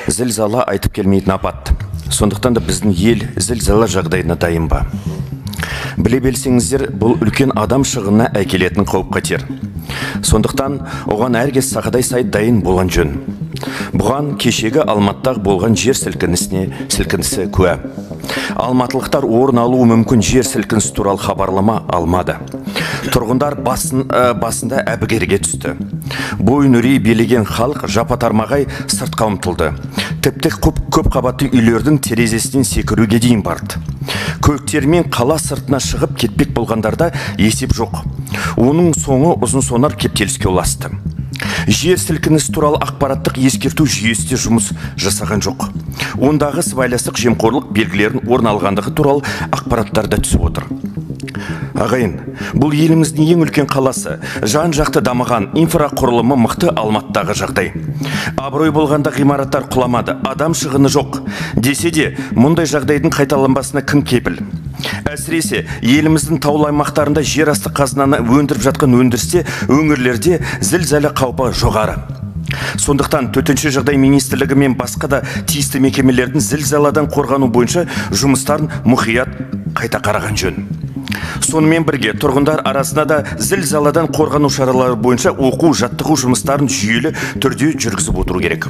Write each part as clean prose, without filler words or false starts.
Зілзала айтып келмейтін апат. Сондықтан да біздің ел зілзала жағдайына дайын ба? Біле белсеңіздер, бұл үлкен адам шығынына әкелетін қауіп қатер. Сондықтан оған әркез сақадай сай дайын болған жөн. Бұған кешегі Алматыдағы болған жер сілкінісі куә. Алматылықтар орын алуы мүмкін жер сілкінісі туралы хабарлама алмады. Тұрғындар басында әбігерге түсті. Бойын үрей билеген халық жапа-тармағай сыртқа ұмтылды. Тіпті көп қабатты үйлердің терезесінен секіруге дейін барды. Көліктермен қала сыртына шығып кетпек болғандарда есеп жоқ. Оның соңы ұзын сонар кептеліске ұласты. Жер сілкінісі туралы ақпараттық ескерту жүйесінде жұмыс жасаған жоқ. Ондағы сыбайластық жемқорлық белгілерін орын алғандығы туралы ақпараттар да түсіп отыр. Ағайын, бұл еліміздің ең үлкен қаласы, жан-жақты дамыған, инфрақұрылымы мықты Алматыдағы жағдай. Абырой болғанда ғимараттар құламады, адам шығыны жоқ. Десе де, мұндай жағдайдың қайталанбасына кім кепіл? Әсіресе, еліміздің таулы аймақтарында жер асты қазынаны өндіріп жатқан өндірісте, өңірлерде зілзала қаупі жоғары. Сондықтан төтенше жағдай министрлігі мен басқа да тиісті мекемелердің зілзаладан қорғану бойынша жұмыстарын мұқият қайта қараған жөн. Сонымен бірге тұрғындар арасында да зілзаладан қорғану шаралары бойынша оқу-жаттығу жұмыстарын жүйелі түрде жүргізіп отыру керек.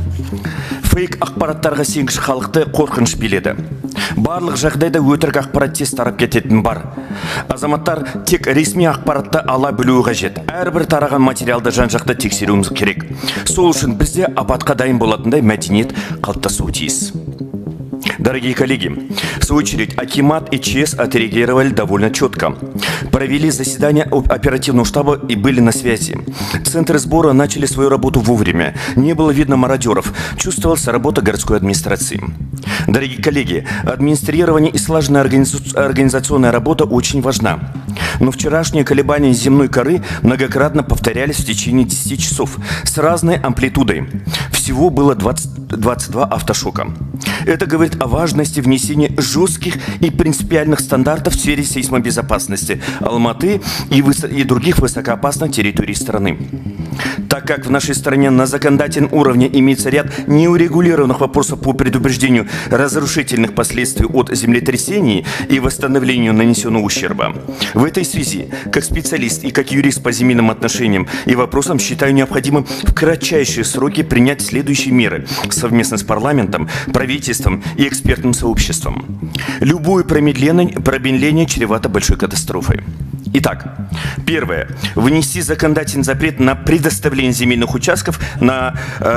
Фейк ақпараттарға сенгіш халықты қорқыныш биледі. Барлық жағдайда өтірік ақпарат тез тарап кететін бар. Азаматтар тек ресми ақпаратты ала білуі қажет. Әрбір тараған материалды жан-жақты тексеруіміз керек. Сол үшін бізде апатқа дайын болатындай мәдениет қалыптасуы тиіс. Дорогие коллеги, в свою очередь, Акимат и ЧС отреагировали довольно четко. Провели заседание оперативного штаба и были на связи. Центры сбора начали свою работу вовремя. Не было видно мародеров. Чувствовалась работа городской администрации. Дорогие коллеги, администрирование и слаженная организационная работа очень важна. Но вчерашние колебания земной коры многократно повторялись в течение 10 часов с разной амплитудой. Всего было 22 автошока. Это говорит о важности внесения жестких и принципиальных стандартов в сфере сейсмобезопасности Алматы и других высокоопасных территорий страны. Так как в нашей стране на законодательном уровне имеется ряд неурегулированных вопросов по предупреждению разрушительных последствий от землетрясений и восстановлению нанесенного ущерба. В этой связи, как специалист и как юрист по земельным отношениям и вопросам, считаю необходимым в кратчайшие сроки принять следующие меры совместно с парламентом, правительством и экспертным сообществом. Любое промедление чревато большой катастрофой. Итак, первое. Внести законодательный запрет на предоставление земельных участков на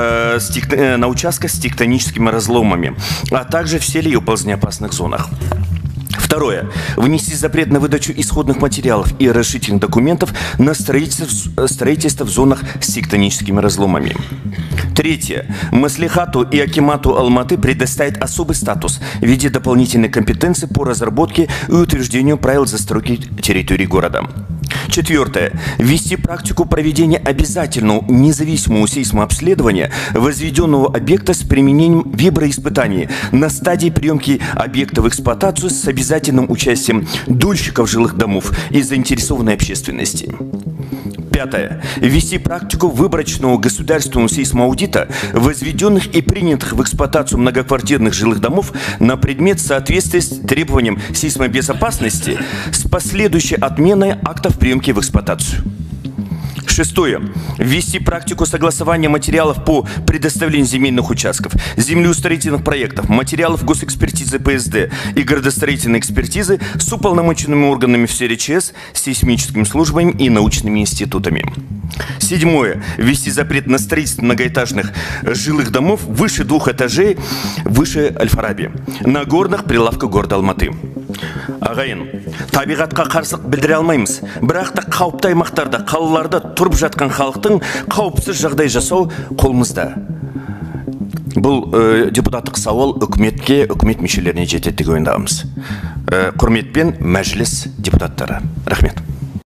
участках с тектоническими разломами, а также в селе и оползнеопасных зонах. Второе. Внести запрет на выдачу исходных материалов и разрешительных документов на строительство в зонах с тектоническими разломами. Третье. Маслихату и Акимату Алматы предоставить особый статус в виде дополнительной компетенции по разработке и утверждению правил застройки территории города. Четвертое. Ввести практику проведения обязательного независимого сейсмообследования возведенного объекта с применением виброиспытаний на стадии приемки объекта в эксплуатацию с обязательным участием дольщиков жилых домов и заинтересованной общественности. Пятое. Ввести практику выборочного государственного сейсмоаудита возведенных и принятых в эксплуатацию многоквартирных жилых домов на предмет соответствия с требованиям сейсмобезопасности с последующей отменой актов приемки в эксплуатацию. Шестое. Ввести практику согласования материалов по предоставлению земельных участков, землеустроительных проектов, материалов госэкспертизы ПСД и градостроительной экспертизы с уполномоченными органами в сфере ЧС, сейсмическими службами и научными институтами. Седьмое. Ввести запрет на строительство многоэтажных жилых домов выше 2 этажей, выше Аль-Фараби, на горных прилавках города Алматы. Ағайын, табиғатқа қарсылық білдіре алмаймыз, бірақ та қауіпті аймақтарда, қалаларда тұрып жатқан халықтың қауіпсіз жағдай жасау қолымызда. Бұл депутаттық сауал үкіметке, үкімет мүшелеріне жетеді деген ойындамыз. Құрметпен мәжіліс депутаттары. Рахмет.